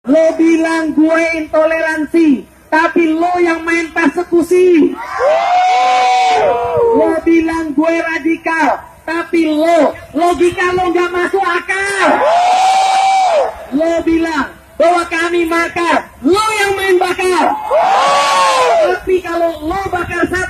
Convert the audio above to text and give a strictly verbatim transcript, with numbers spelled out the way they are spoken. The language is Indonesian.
Lo bilang gue intoleransi, tapi lo yang main persekusi. Lo bilang gue radikal, tapi lo, logika lo gak masuk akal. Lo bilang bahwa kami makar, lo yang main bakar. Tapi kalau lo bakar satu